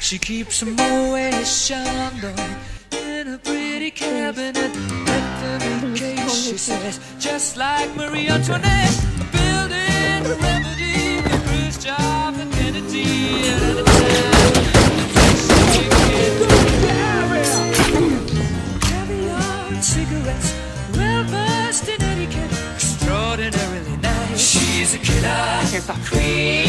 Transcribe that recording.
She keeps a Moet Chandon in a pretty cabinet. Let them in case, she says, just like Marie Antoinette. Building a remedy for Khrushchev and Kennedy. And at caviar and cigarettes, well versed in etiquette, extraordinarily nice. She's a killer queen.